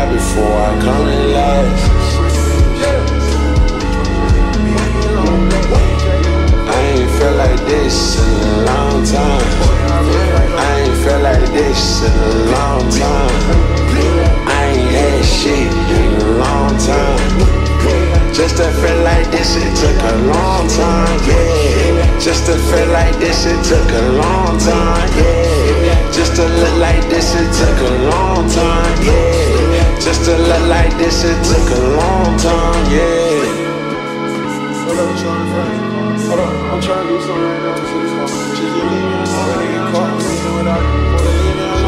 high before I come in last. I ain't felt like this in a long time. I ain't felt like this in a long time. I ain't had shit in a long time. Just to feel like this, it took a long time, yeah. Just to feel like this, it took a long time, yeah. Just to look like this, it took a long time, yeah. Just to look like this, it took a long time, yeah. Hold up, I'm trying to do something right now. Just leave me alone.